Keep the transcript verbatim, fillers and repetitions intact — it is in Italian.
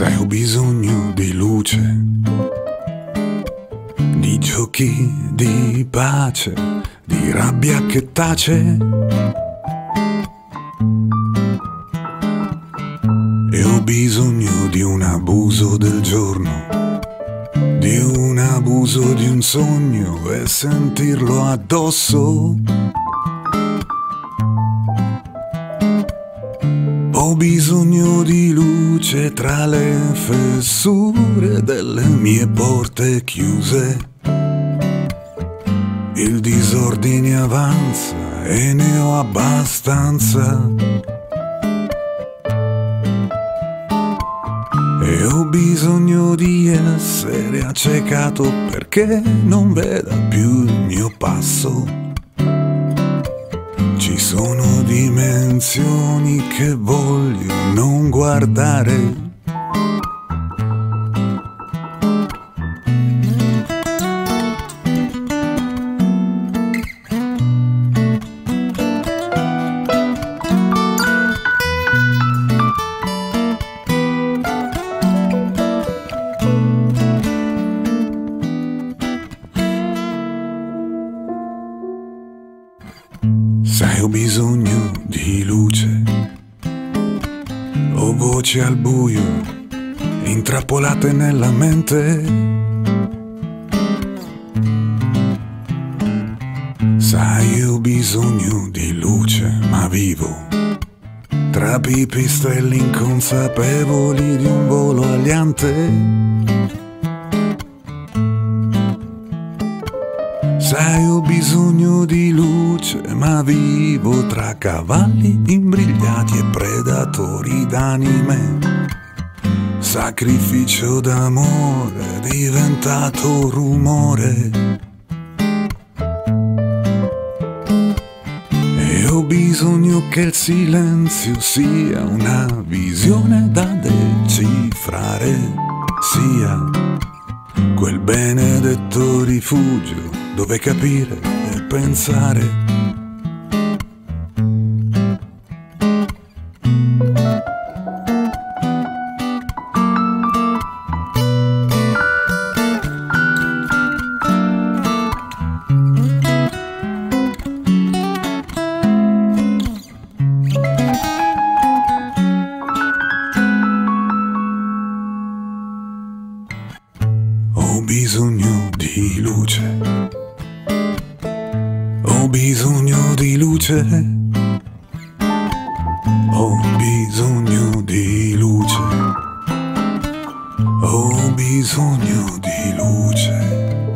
Sai, ho bisogno di luce, di giochi di pace, di rabbia che tace. E ho bisogno di un abuso del giorno, di un abuso di un sogno e sentirlo addosso. Ho bisogno di luce tra le fessure delle mie porte chiuse. Il disordine avanza e ne ho abbastanza. E ho bisogno di essere accecato perché non veda più il mio passo. Ci sono dimensioni che voglio non guardare. Sai, ho bisogno di luce, ho voci al buio, intrappolate nella mente. Sai, ho bisogno di luce, ma vivo tra pipistrelli inconsapevoli di un volo aliante. Sai, ho bisogno di luce, ma vivo tra cavalli imbrigliati e predatori d'anime. Sacrificio d'amore diventato rumore. E ho bisogno che il silenzio sia una visione da decifrare, sia quel benedetto rifugio dove capire e pensare. Ho bisogno di luce, ho bisogno di luce, ho bisogno di luce, ho bisogno di luce.